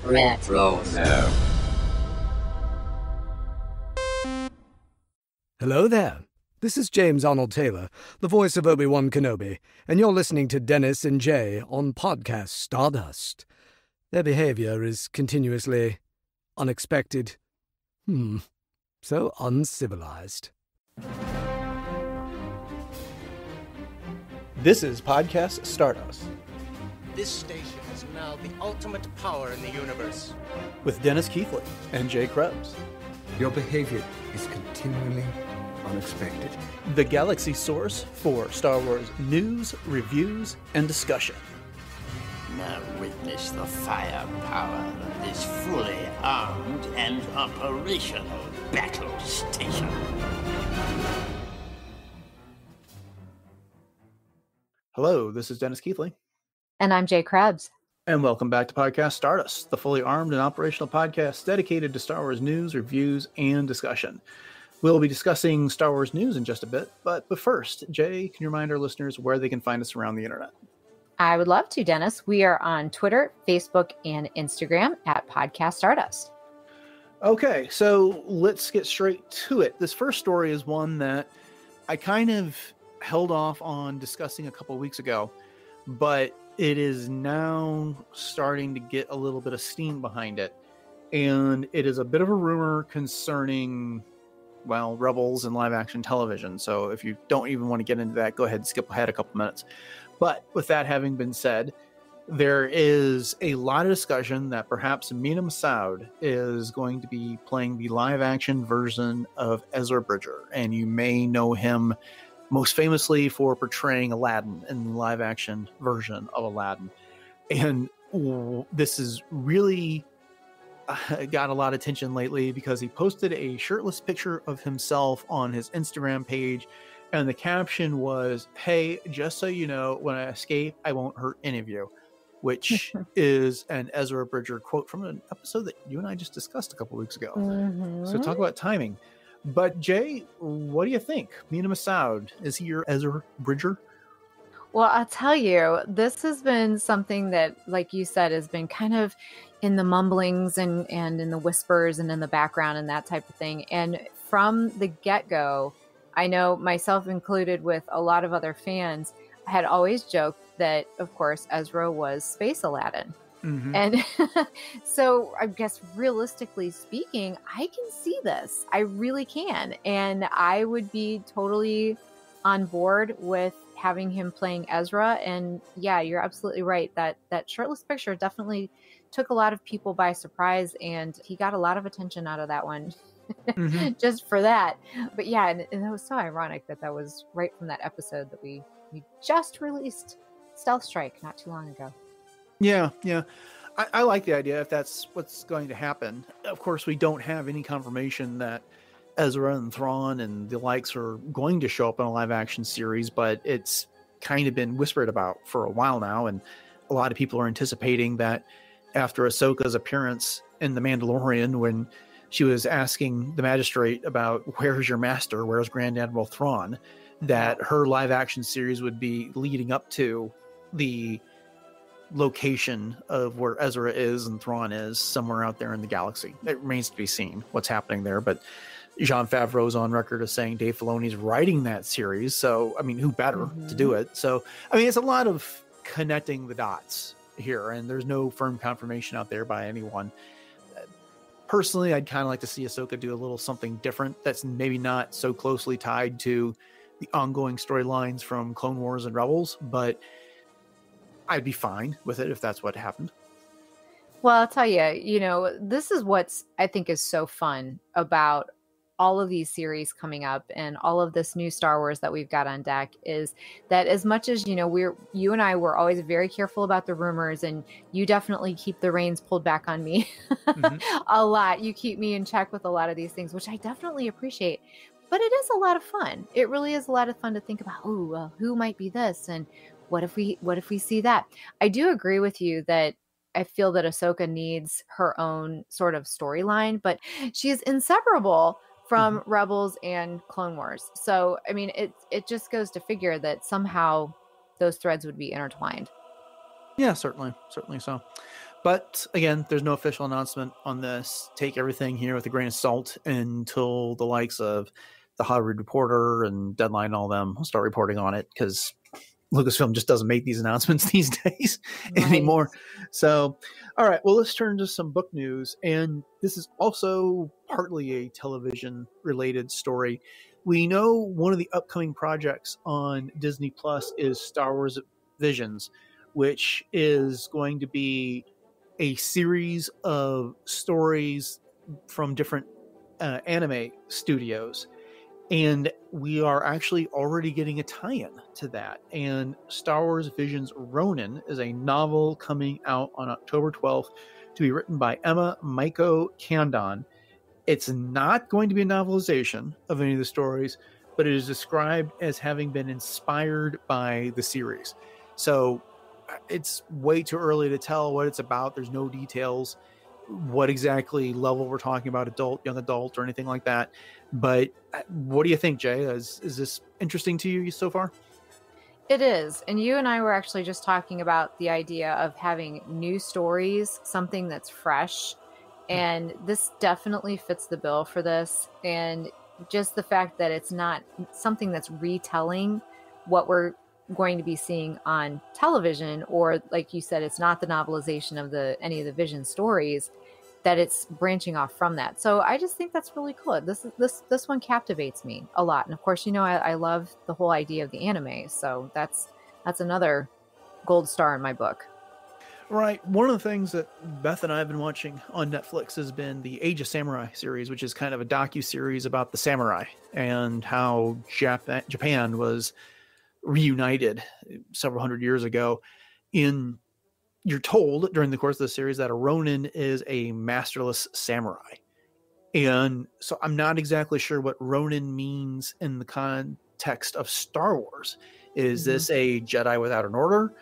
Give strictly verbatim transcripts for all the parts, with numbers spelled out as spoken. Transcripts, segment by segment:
Retro. No. Hello there. This is James Arnold Taylor, the voice of Obi-Wan Kenobi, and you're listening to Dennis and Jay on Podcast Stardust. Their behavior is continuously unexpected. Hmm. So uncivilized. This is Podcast Stardust. This station is now the ultimate power in the universe. With Dennis Keithley and Jay Krebs. Your behavior is continually unexpected. The galaxy source for Star Wars news, reviews, and discussion. Now witness the firepower of this fully armed and operational battle station. Hello, this is Dennis Keithley. And I'm Jay Krebs. And welcome back to Podcast Stardust, the fully armed and operational podcast dedicated to Star Wars news, reviews, and discussion. We'll be discussing Star Wars news in just a bit, but, but first, Jay, can you remind our listeners where they can find us around the internet? I would love to, Dennis. We are on Twitter, Facebook, and Instagram at Podcast Stardust. Okay, so let's get straight to it. This first story is one that I kind of held off on discussing a couple of weeks ago, but it is now starting to get a little bit of steam behind it. And it is a bit of a rumor concerning, well, Rebels and live action television. So if you don't even want to get into that, go ahead and skip ahead a couple minutes. But with that having been said, there is a lot of discussion that perhaps Mina Massoud is going to be playing the live action version of Ezra Bridger. And you may know him most famously for portraying Aladdin in the live action version of Aladdin. And this is really uh, got a lot of attention lately because he posted a shirtless picture of himself on his Instagram page. And the caption was, "Hey, just so you know, when I escape, I won't hurt any of you," which is an Ezra Bridger quote from an episode that you and I just discussed a couple weeks ago. Mm-hmm. So talk about timing. But Jay, what do you think? Mina Massoud, is he your Ezra Bridger? Well, I'll tell you, this has been something that, like you said, has been kind of in the mumblings and, and in the whispers and in the background and that type of thing. And from the get-go, I know myself included with a lot of other fans, I had always joked that, of course, Ezra was Space Aladdin. Mm-hmm. And so I guess realistically speaking, I can see this. I really can. And I would be totally on board with having him playing Ezra. And yeah, you're absolutely right. That that shirtless picture definitely took a lot of people by surprise. And he got a lot of attention out of that one. Mm-hmm. Just for that. But yeah, and, and it was so ironic that that was right from that episode that we, we just released Stealth Strike not too long ago. Yeah, yeah. I, I like the idea if that's what's going to happen. Of course, we don't have any confirmation that Ezra and Thrawn and the likes are going to show up in a live action series, but it's kind of been whispered about for a while now. And a lot of people are anticipating that after Ahsoka's appearance in The Mandalorian, when she was asking the magistrate about where's your master, where's Grand Admiral Thrawn, that her live action series would be leading up to the location of where Ezra is and Thrawn is, somewhere out there in the galaxy. It remains to be seen what's happening there, but Jon Favreau's on record as saying Dave Filoni's writing that series, so I mean, who better mm-hmm. to do it? So I mean, it's a lot of connecting the dots here, and there's no firm confirmation out there by anyone. Personally, I'd kind of like to see Ahsoka do a little something different that's maybe not so closely tied to the ongoing storylines from Clone Wars and Rebels, but I'd be fine with it if that's what happened. Well, I'll tell you, you know, this is what's I think is so fun about all of these series coming up and all of this new Star Wars that we've got on deck is that as much as, you know, we're, you and I were always very careful about the rumors, and you definitely keep the reins pulled back on me mm-hmm. a lot. You keep me in check with a lot of these things, which I definitely appreciate. But it is a lot of fun. It really is a lot of fun to think about, oh, well, who might be this? And what if we, what if we see that? I do agree with you that I feel that Ahsoka needs her own sort of storyline, but she is inseparable from mm-hmm. Rebels and Clone Wars. So, I mean, it, it just goes to figure that somehow those threads would be intertwined. Yeah, certainly. Certainly so. But again, there's no official announcement on this. Take everything here with a grain of salt until the likes of the Hollywood Reporter and Deadline and all them will start reporting on it, because Lucasfilm just doesn't make these announcements these days Right. anymore. So, all right, well, let's turn to some book news. And this is also partly a television related story. We know one of the upcoming projects on Disney Plus is Star Wars Visions, which is going to be a series of stories from different uh, anime studios. And we are actually already getting a tie-in to that. And Star Wars Visions Ronin is a novel coming out on October twelfth to be written by Emma Maiko Kandon. It's not going to be a novelization of any of the stories, but it is described as having been inspired by the series. So it's way too early to tell what it's about. There's no details, what exactly level we're talking about, adult, young adult, or anything like that. But what do you think, Jay? Is, is this interesting to you so far? It is. And you and I were actually just talking about the idea of having new stories, something that's fresh. And this definitely fits the bill for this. And just the fact that it's not something that's retelling what we're going to be seeing on television, or like you said, it's not the novelization of the any of the Vision stories, that it's branching off from that. So I just think that's really cool. This this this one captivates me a lot. And of course, you know, I, I love the whole idea of the anime. So that's that's another gold star in my book. Right. One of the things that Beth and I have been watching on Netflix has been the Age of Samurai series, which is kind of a docu-series about the samurai and how Jap- Japan was reunited several hundred years ago. In You're told during the course of the series that a Ronin is a masterless samurai. And so I'm not exactly sure what Ronin means in the context of Star Wars. Is mm-hmm. this a Jedi without an order?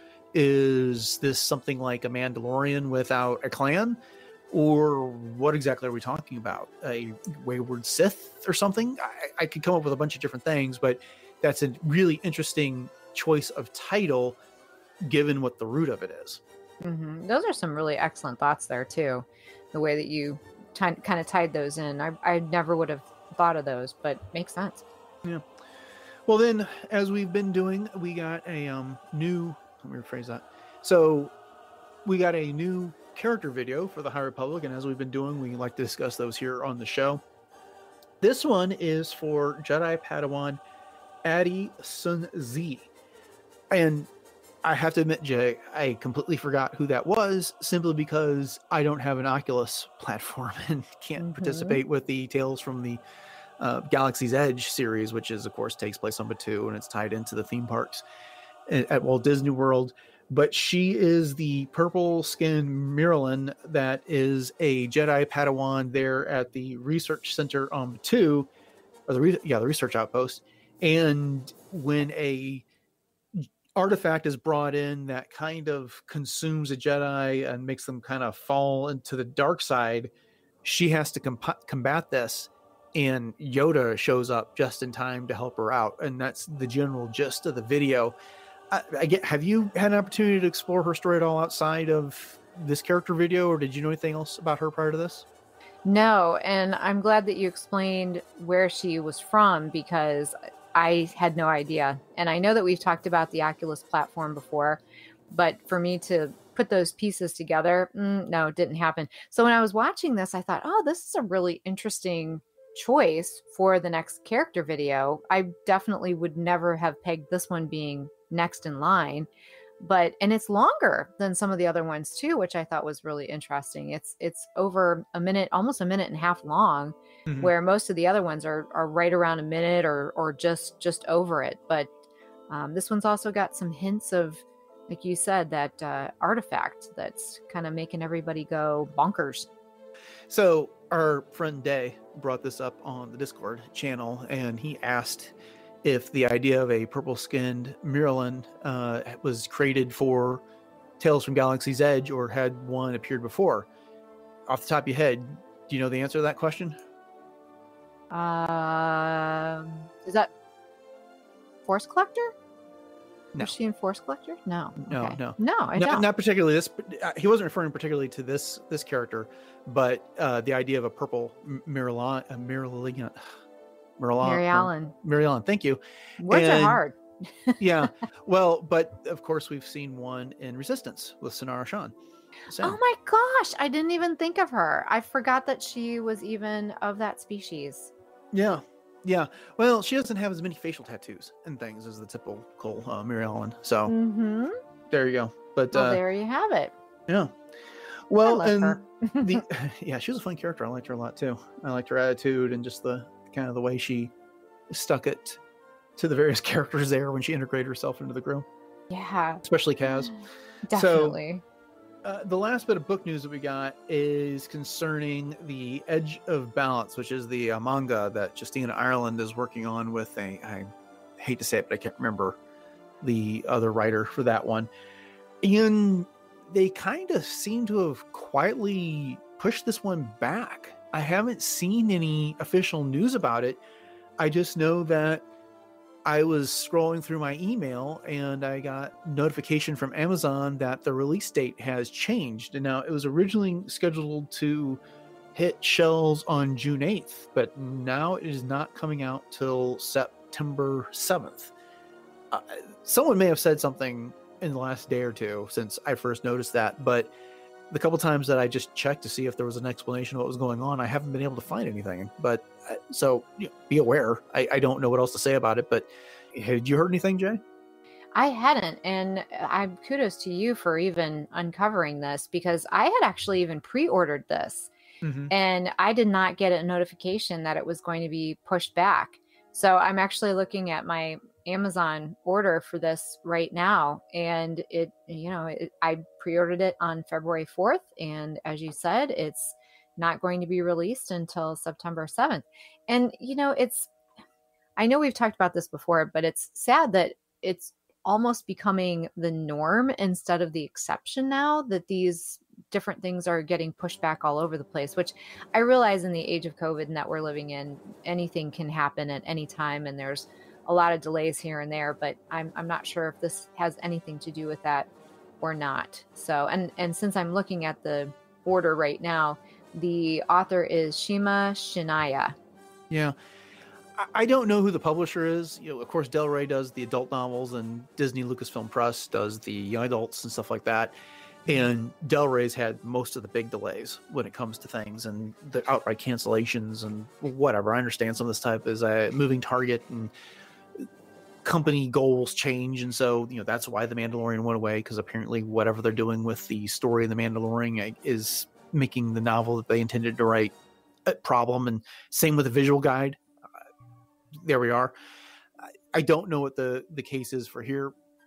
Is this something like a Mandalorian without a clan? Or what exactly are we talking about? A wayward Sith or something? I, I could come up with a bunch of different things, but that's a really interesting choice of title given what the root of it is. Mm-hmm. Those are some really excellent thoughts there too. The way that you t- kind of tied those in, I, I never would have thought of those, but makes sense. Yeah. Well, then, as we've been doing, we got a um, new. Let me rephrase that. So, we got a new character video for the High Republic, and as we've been doing, we like to discuss those here on the show. This one is for Jedi Padawan Adi Sun Zi, and I have to admit, Jay, I completely forgot who that was, simply because I don't have an Oculus platform and can't mm-hmm. participate with the Tales from the uh, Galaxy's Edge series, which is, of course, takes place on Batuu, and it's tied into the theme parks at, at Walt Disney World. But she is the purple-skinned Miralyn that is a Jedi Padawan there at the research center on Batuu, or the re- yeah, the research outpost. And when a artifact is brought in that kind of consumes a Jedi and makes them kind of fall into the dark side, she has to comp- combat this, and Yoda shows up just in time to help her out. And that's the general gist of the video. I, I get, have you had an opportunity to explore her story at all outside of this character video, or did you know anything else about her prior to this? No, and I'm glad that you explained where she was from, because I had no idea. And I know that we've talked about the Oculus platform before, but for me to put those pieces together, mm, no, it didn't happen. So when I was watching this, I thought, oh, this is a really interesting choice for the next character video. I definitely would never have pegged this one being next in line. But, and it's longer than some of the other ones too, which I thought was really interesting. It's, it's over a minute, almost a minute and a half long, mm-hmm. where most of the other ones are, are right around a minute or, or just, just over it. But um, this one's also got some hints of, like you said, that uh, artifact that's kind of making everybody go bonkers. So our friend Day brought this up on the Discord channel, and he asked if the idea of a purple-skinned Miralyn uh, was created for Tales from Galaxy's Edge, or had one appeared before. Off the top of your head, do you know the answer to that question? Um, is that Force Collector? No. Was she in Force Collector? No. No, Okay. no. No, I not, don't. not particularly this. Uh, he wasn't referring particularly to this this character, but uh, the idea of a purple Miralon, uh, Miralon, Miralon, Mary Allen. Mary Allen. Thank you. Words And- are hard. Yeah. Well, but of course we've seen one in Resistance with Sonara Shan. So, Oh my gosh, I didn't even think of her. I forgot that she was even of that species. yeah. Yeah. Well, she doesn't have as many facial tattoos and things as the typical uh, Mary Ellen. So Mm-hmm. there you go. But Well, uh, there you have it. yeah. Well, love and her. the yeah, she was a fun character. I liked her a lot too. I liked her attitude and just the kind of the way she stuck it to the various characters there when she integrated herself into the group, Yeah, especially Kaz. definitely. Uh, the last bit of book news that we got is concerning the Edge of Balance, which is the uh, manga that Justina Ireland is working on with a, I hate to say it, but I can't remember the other writer for that one. And they kind of seem to have quietly pushed this one back. I haven't seen any official news about it. I just know that I was scrolling through my email and I got notification from Amazon that the release date has changed. And now it was originally scheduled to hit shelves on June eighth, but now it is not coming out till September seventh. Uh, someone may have said something in the last day or two since I first noticed that, but the couple times that I just checked to see if there was an explanation of what was going on, I haven't been able to find anything. But uh, so you know, be aware. I, I don't know what else to say about it, but had you heard anything, Jay? I hadn't, and I kudos to you for even uncovering this, because I had actually even pre-ordered this, Mm-hmm. and I did not get a notification that it was going to be pushed back. So I'm actually looking at my Amazon order for this right now, and it, you know, it, I pre-ordered it on February fourth, and as you said, it's not going to be released until September seventh. And you know, it's, I know we've talked about this before, but it's sad that it's almost becoming the norm instead of the exception now, that these different things are getting pushed back all over the place, which I realize in the age of COVID and that we're living in, anything can happen at any time, and there's a lot of delays here and there, but I'm I'm not sure if this has anything to do with that or not. So, and and since I'm looking at the order right now, the author is Shima Shinaya. Yeah. I- I don't know who the publisher is. You know, of course, Del Rey does the adult novels, and Disney Lucasfilm Press does the young adults and stuff like that. And Del Rey's had most of the big delays when it comes to things and the outright cancellations and whatever. I understand some of this type is a moving target and company goals change, and so you know that's why the Mandalorian went away, because apparently whatever they're doing with the story of the Mandalorian is making the novel that they intended to write a problem. And same with the visual guide. Uh, there we are. I, I don't know what the the case is for here,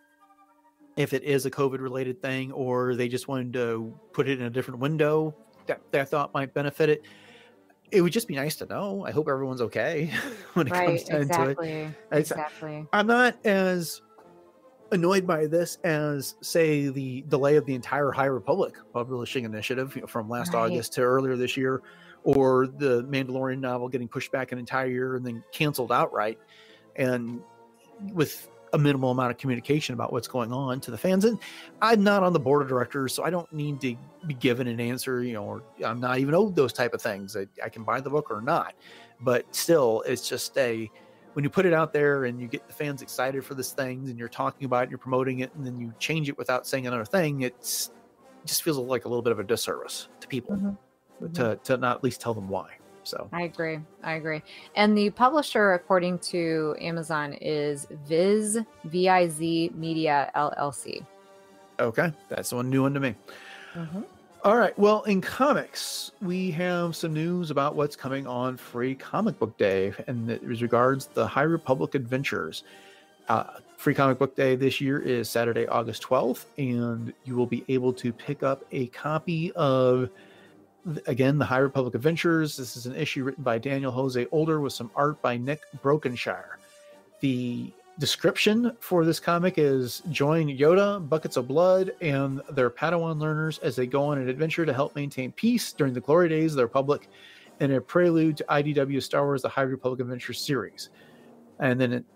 if it is a COVID related thing or they just wanted to put it in a different window that they thought might benefit it. It would just be nice to know. I hope everyone's okay when it Right, comes down exactly. to it. It's- Exactly. I'm not as annoyed by this as, say, the delay of the entire High Republic publishing initiative, you know, from last Right. August to earlier this year, or the Mandalorian novel getting pushed back an entire year and then canceled outright, and with a minimal amount of communication about what's going on to the fans. And I'm not on the board of directors, so I don't need to be given an answer, you know, or I'm not even owed those type of things. I, I can buy the book or not, but still, it's just a, when you put it out there and you get the fans excited for this thing and you're talking about it, you're promoting it, and then you change it without saying another thing, it's, it just feels like a little bit of a disservice to people Mhm. to, to not at least tell them why. So I agree. I agree. And the publisher, according to Amazon, is Viz, V I Z Media L L C. okay, that's one new one to me. Mm-hmm. All right. Well, in comics, we have some news about what's coming on Free Comic Book Day, and it regards the High Republic Adventures. Uh, Free Comic Book Day this year is Saturday, August twelfth, and you will be able to pick up a copy of, again, the High Republic Adventures. This is an issue written by Daniel Jose Older with some art by Nick Brokenshire. The description for this comic is: join Yoda, Buckets of Blood, and their Padawan learners as they go on an adventure to help maintain peace during the glory days of the Republic, in a prelude to I D W Star Wars The High Republic Adventures series. And then it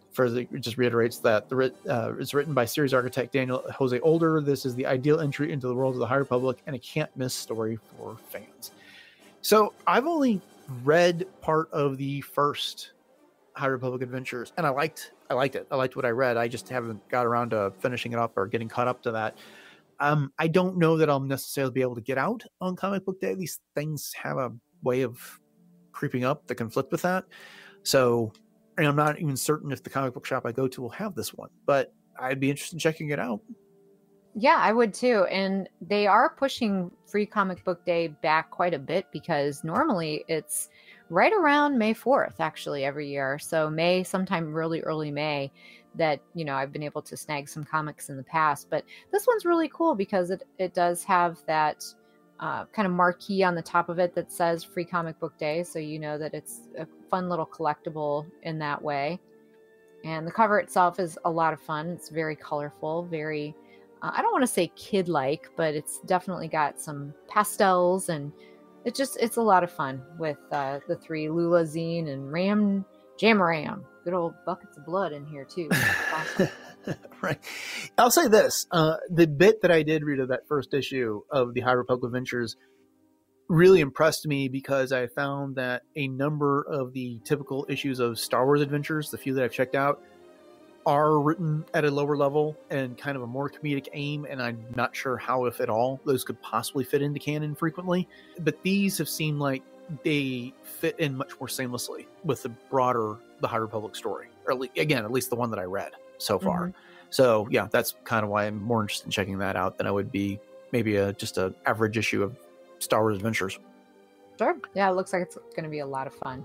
Further, it just reiterates that the writ, uh, it's written by series architect Daniel Jose Older. This is the ideal entry into the world of the High Republic and a can't miss story for fans. So I've only read part of the first High Republic Adventures, and I liked I liked it. I liked what I read. I just haven't got around to finishing it up or getting caught up to that. Um, I don't know that I'll necessarily be able to get out on Comic Book Day. These things have a way of creeping up that conflict with that. So, and I'm not even certain if the comic book shop I go to will have this one, but I'd be interested in checking it out. Yeah, I would too. And they are pushing Free Comic Book Day back quite a bit, because normally it's right around May fourth, actually, every year. So May, sometime really early May, that, you know, I've been able to snag some comics in the past. But this one's really cool because it, it does have that uh, kind of marquee on the top of it that says Free Comic Book Day. So you know that it's a fun little collectible in that way. And the cover itself is a lot of fun. It's very colorful, very... Uh, I don't want to say kid-like, but it's definitely got some pastels, and it just, it's a lot of fun with uh, the three, Lula, Zine, and Ram Jamaram. Good old buckets of blood in here, too. Awesome. Right. I'll say this. Uh, the bit that I did read of that first issue of the High Republic Adventures really impressed me, because I found that a number of the typical issues of Star Wars Adventures, the few that I've checked out, are written at a lower level and kind of a more comedic aim, and I'm not sure how, if at all, those could possibly fit into canon frequently. But these have seemed like they fit in much more seamlessly with the broader The High Republic story, or at least, again, at least the one that I read so far. Mm-hmm. So yeah, that's kind of why I'm more interested in checking that out than I would be maybe a just a average issue of Star Wars Adventures. Sure. Yeah, it looks like it's going to be a lot of fun.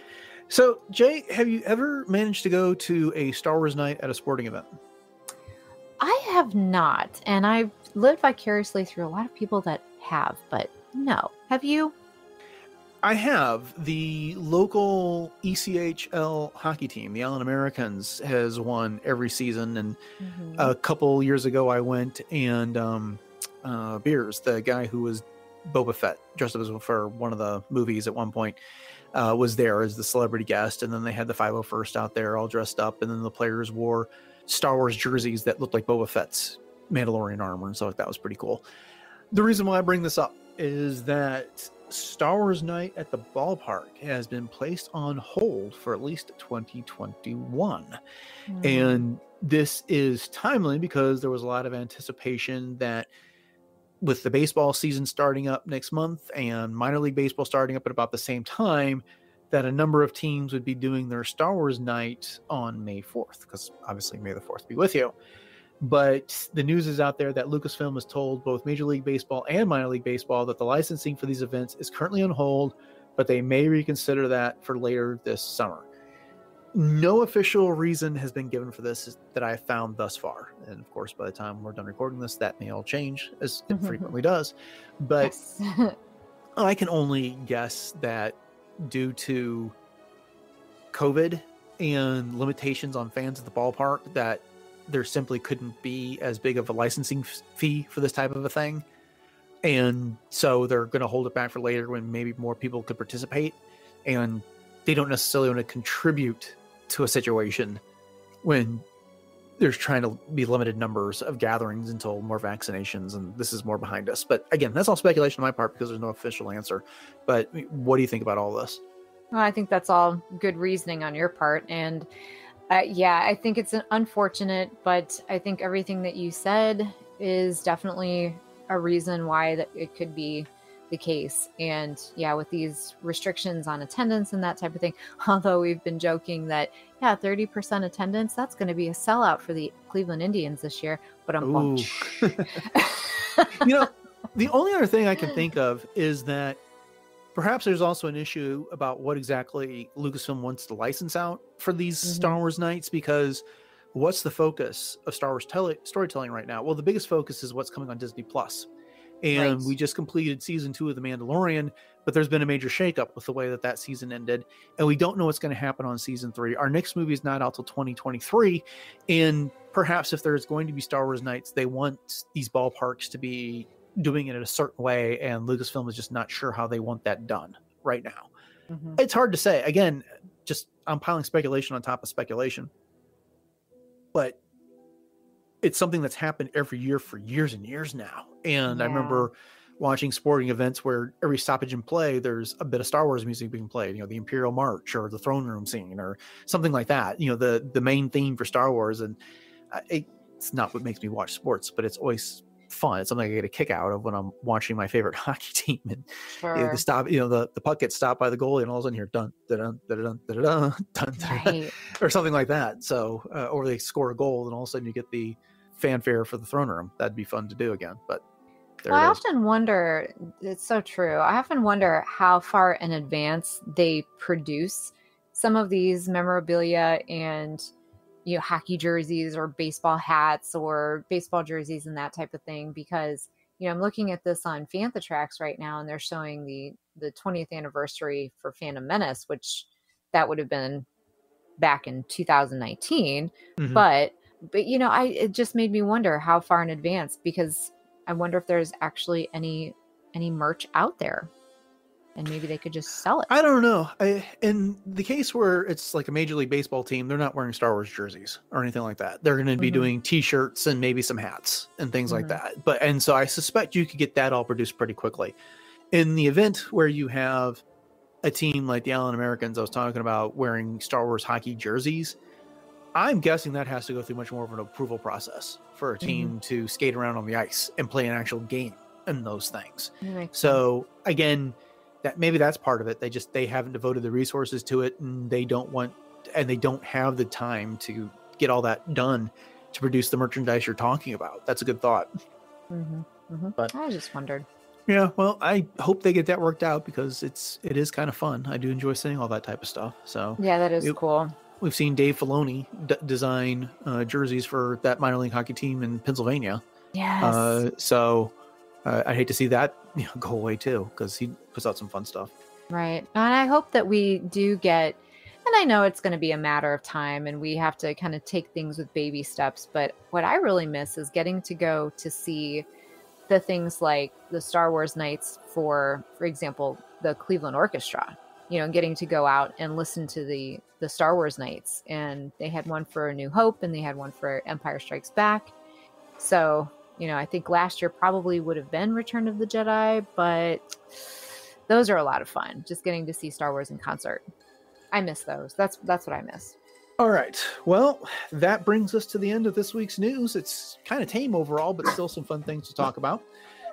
So, Jay, have you ever managed to go to a Star Wars night at a sporting event? I have not, and I've lived vicariously through a lot of people that have, but no. Have you? I have. The local E C H L hockey team, the Allen Americans, has won every season, and mm-hmm. a couple years ago I went, and um, uh, Beers, the guy who was Boba Fett, dressed up as for one of the movies at one point, Uh, was there as the celebrity guest, and then they had the five oh first out there all dressed up, and then the players wore Star Wars jerseys that looked like Boba Fett's Mandalorian armor, and so that was pretty cool. The reason why I bring this up is that Star Wars Night at the Ballpark has been placed on hold for at least twenty twenty-one. Mm. And this is timely because there was a lot of anticipation that with the baseball season starting up next month and minor league baseball starting up at about the same time, that a number of teams would be doing their Star Wars night on May fourth, because obviously May the fourth be with you. But the news is out there that Lucasfilm has told both Major League Baseball and minor league baseball that the licensing for these events is currently on hold, but they may reconsider that for later this summer. No official reason has been given for this that I found thus far. And of course, by the time we're done recording this, that may all change, as it mm-hmm. frequently does. But yes. I can only guess that due to COVID and limitations on fans at the ballpark, that there simply couldn't be as big of a licensing fee for this type of a thing. And so they're going to hold it back for later when maybe more people could participate. And they don't necessarily want to contribute to a situation when there's trying to be limited numbers of gatherings until more vaccinations, and this is more behind us. But again, that's all speculation on my part because there's no official answer. But what do you think about all this? Well, I think that's all good reasoning on your part. And uh, yeah, I think it's unfortunate, but I think everything that you said is definitely a reason why that it could be the case. And yeah, with these restrictions on attendance and that type of thing, although we've been joking that yeah, thirty percent attendance, that's going to be a sellout for the Cleveland Indians this year, but I'm you know, the only other thing I can think of is that perhaps there's also an issue about what exactly Lucasfilm wants to license out for these mm-hmm. Star Wars nights, because what's the focus of Star Wars tele- storytelling right now? Well, the biggest focus is what's coming on Disney Plus. And right. we just completed season two of The Mandalorian, but there's been a major shakeup with the way that that season ended. And we don't know what's going to happen on season three. Our next movie is not out till twenty twenty-three. And perhaps if there's going to be Star Wars nights, they want these ballparks to be doing it in a certain way. And Lucasfilm is just not sure how they want that done right now. Mm-hmm. It's hard to say. Again, just I'm piling speculation on top of speculation. but it's something that's happened every year for years and years now. And Yeah. I remember watching sporting events where every stoppage in play, there's a bit of Star Wars music being played, you know, the Imperial March or the throne room scene or something like that, you know, the, the main theme for Star Wars. And uh, it, it's not what makes me watch sports, but it's always fun. It's something I get a kick out of when I'm watching my favorite hockey team and Sure. you know, the stop, you know, the, the puck gets stopped by the goalie and all of a sudden you're dun, dun, dun, dun, dun, dun, dun, Right. or something like that. So, uh, or they score a goal and all of a sudden you get the fanfare for the throne room. That'd be fun to do again, but there Well, I it is. often wonder, it's so true. I often wonder how far in advance they produce some of these memorabilia and, you know, hockey jerseys or baseball hats or baseball jerseys and that type of thing. Because, you know, I'm looking at this on Fantha Tracks right now and they're showing the, the twentieth anniversary for Phantom Menace, which that would have been back in two thousand nineteen. Mhm. But, but, you know, I, it just made me wonder how far in advance, because I wonder if there's actually any any merch out there, and maybe they could just sell it. I don't know. I, in the case where it's like a Major League Baseball team, they're not wearing Star Wars jerseys or anything like that. They're going to be Mhm. doing T-shirts and maybe some hats and things like Mhm. that. But and so I suspect you could get that all produced pretty quickly. In the event where you have a team like the Allen Americans, I was talking about, wearing Star Wars hockey jerseys, I'm guessing that has to go through much more of an approval process for a team to skate around on the ice and play an actual game and those things. That makes sense. So again, that maybe that's part of it. They just they haven't devoted the resources to it, and they don't want and they don't have the time to get all that done to produce the merchandise you're talking about. That's a good thought. Mhm. Mhm. But- I just wondered. Yeah, well, I hope they get that worked out because it's it is kind of fun. I do enjoy seeing all that type of stuff. So Yeah, that is Yep. cool. we've seen Dave Filoni d- design uh, jerseys for that minor league hockey team in Pennsylvania. Yes. Uh, so uh, I hate to see that you know, go away too, because he puts out some fun stuff. Right. And I hope that we do get, and I know it's going to be a matter of time and we have to kind of take things with baby steps, but what I really miss is getting to go to see the things like the Star Wars nights for, for example, the Cleveland Orchestra, you know, getting to go out and listen to the, the Star Wars nights. And they had one for A New Hope and they had one for Empire Strikes Back. So, you know, I think last year probably would have been Return of the Jedi, but those are a lot of fun. Just getting to see Star Wars in concert. I miss those. That's that's what I miss. All right. Well, that brings us to the end of this week's news. It's kind of tame overall, but still some fun things to talk about.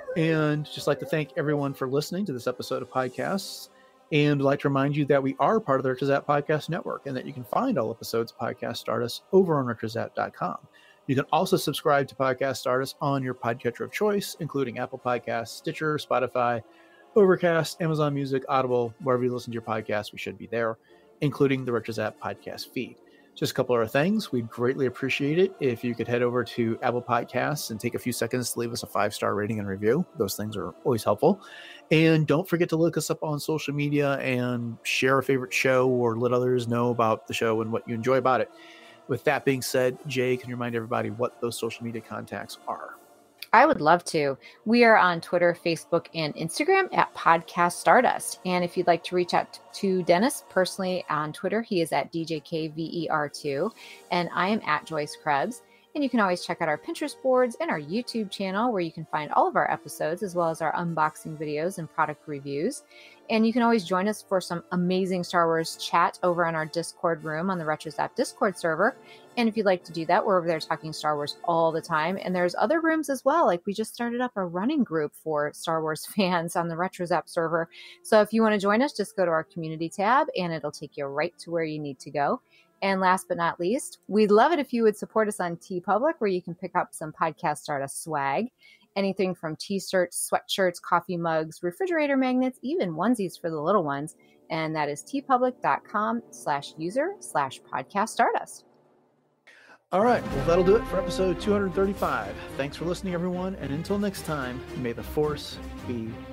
And just like to thank everyone for listening to this episode of podcasts. And I'd like to remind you that we are part of the Retrazap Podcast Network and that you can find all episodes of Podcast Stardust over on retrazap dot com. You can also subscribe to Podcast Stardust on your podcatcher of choice, including Apple Podcasts, Stitcher, Spotify, Overcast, Amazon Music, Audible, wherever you listen to your podcast, we should be there, including the Retrazap podcast feed. Just a couple other things. We'd greatly appreciate it if you could head over to Apple Podcasts and take a few seconds to leave us a five-star rating and review. Those things are always helpful. And don't forget to look us up on social media and share a favorite show or let others know about the show and what you enjoy about it. With that being said, Jay, can you remind everybody what those social media contacts are? I would love to. We are on Twitter, Facebook, and Instagram at Podcast Stardust. And if you'd like to reach out to Dennis personally on Twitter, he is at D J K V E R two, and I am at Joyce Krebs. And you can always check out our Pinterest boards and our YouTube channel where you can find all of our episodes as well as our unboxing videos and product reviews. And you can always join us for some amazing Star Wars chat over on our Discord room on the Retrazap Discord server. And if you'd like to do that, we're over there talking Star Wars all the time. And there's other rooms as well. Like we just started up a running group for Star Wars fans on the Retrazap server. So if you want to join us, just go to our community tab and it'll take you right to where you need to go. And last but not least, we'd love it if you would support us on TeePublic, where you can pick up some Podcast Stardust swag. Anything from t-shirts, sweatshirts, coffee mugs, refrigerator magnets, even onesies for the little ones. And that is teepublic.com slash user slash podcast stardust. All right. Well, that'll do it for episode two thirty-five. Thanks for listening, everyone. And until next time, may the Force be